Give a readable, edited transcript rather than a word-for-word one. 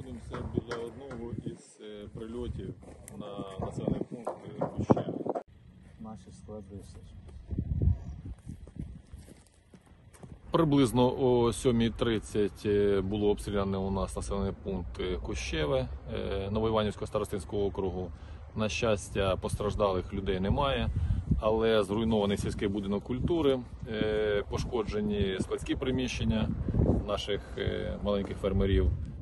знаходимося біля одного із прильотів на населений пункт Кущеве. Наші склади все. Приблизно о 7:30 було обстріляне у нас населений пункт Кущеве Новоіванівського старостинського округу. На щастя, постраждалих людей немає, але зруйнований сільський будинок культури, пошкоджені складські приміщення наших маленьких фермерів.